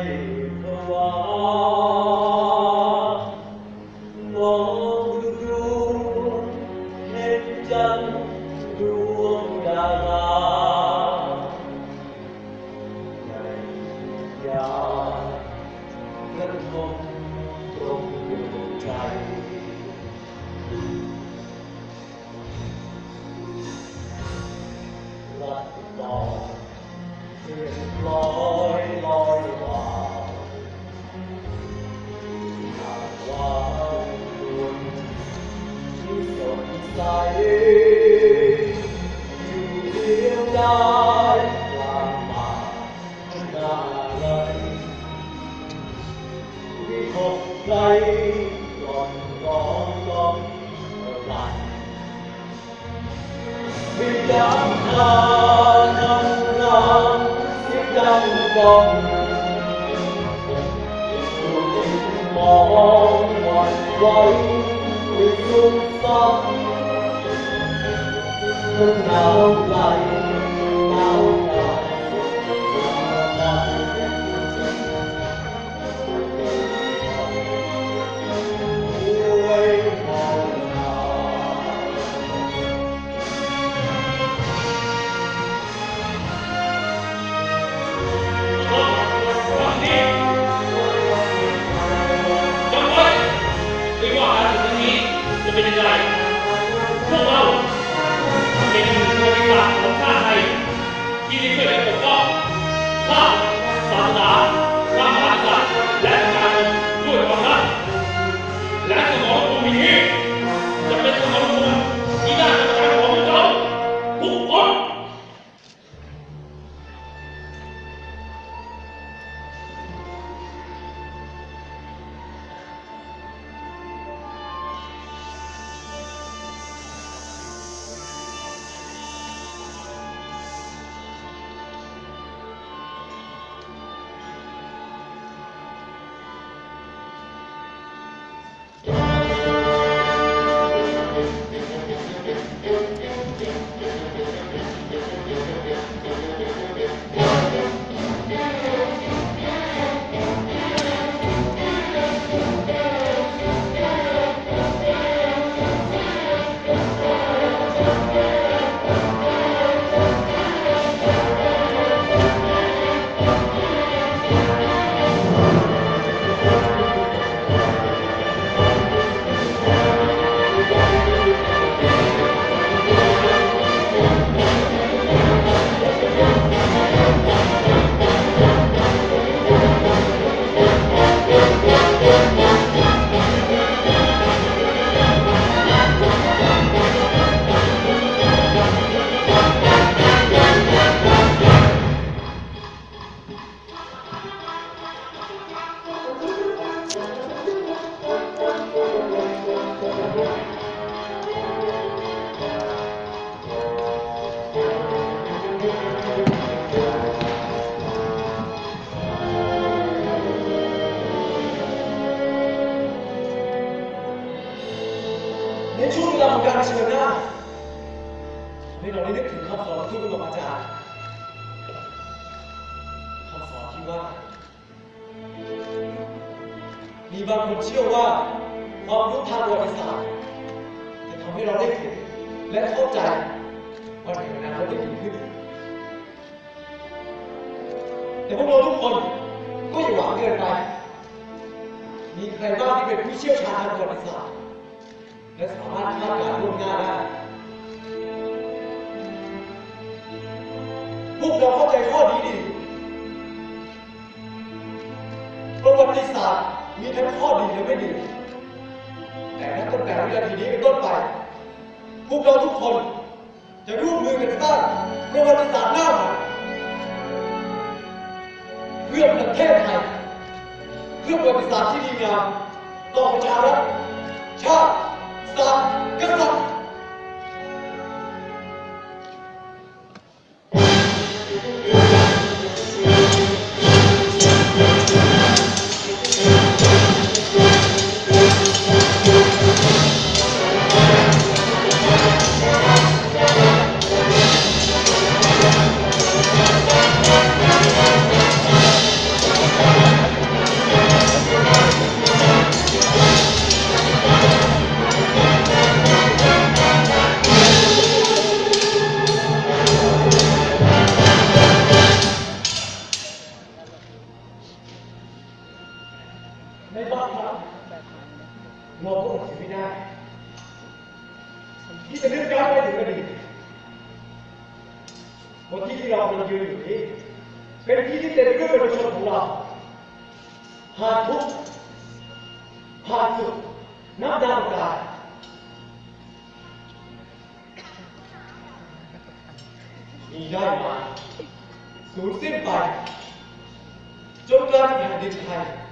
ภาวะมองดูเห็นจันทร์ดวงดาราในยามกระทบตรงดวงใจรักต่อเพียงลอยว่าหากว่าดวงที่สดใสอยู่เดียวได้กลางป่าหน้าไหลวิหกไกลก่อนร้องหลันวิญญาณทางนำรางเสียงดังก้องผู้ที่มองหวั่นไหวด้วยสุขสันต์หนาวไหลหนาวกายเป็นยังไงพวกเราเป็นประวัติศาสตร์ของชาติไทยที่ได้ช่วยกันปกป้องชาติศาสนาพระมหากษัตริย์และการด้วยความรักและสมรภูมินี้จะเป็นสมรภูมิที่น่าจะประจักษ์ของพวกเราทุกคนในช่วงเวลาของการเผชิญหน้าให้เราได้นึกถึงคำสอนของทุกบรรอาจารย์คำสอนที่ว่ามีบางคนเชื่อว่าความรู้ทางประวัติศาสตร์จะทำให้เราได้เห็นและเข้าใจว่าในอนาคตจะดีขึ้นแต่พวกเราทุกคนก็อย่าหวังเกินไปมีใครบ้างที่เป็นผู้เชี่ยวชาญทางประวัติศาสตร์และสามารถคาดการณ์ล่วงหน้าได้พวกเราเข้าใจข้อนี้ดีประวัติศาสตร์มีทั้งข้อดีและไม่ดีแต่ตั้งแต่วินาทีนี้เป็นต้นไปพวกเราทุกคนจะร่วมมือกันสร้างประวัติศาสตร์หน้าใหม่เพื่อประเทศไทยเพื่อประวัติศาสตร์ที่ดีงามต่อประชารัฐชาติศาสตร์กษัตริย์ Thank you. เราก็อดเสียไม่ได้ที่จะนึกย้อนไปถึงอดีตบนที่ที่เรากำลังยืนอยู่นี้เป็นที่ที่เต็มไปด้วยประชาชนของเราหาทุกข์หาสุขนับดาวกาลมีได้มาสูญสิ้นไปจนกลายเป็นแผ่นดินไทย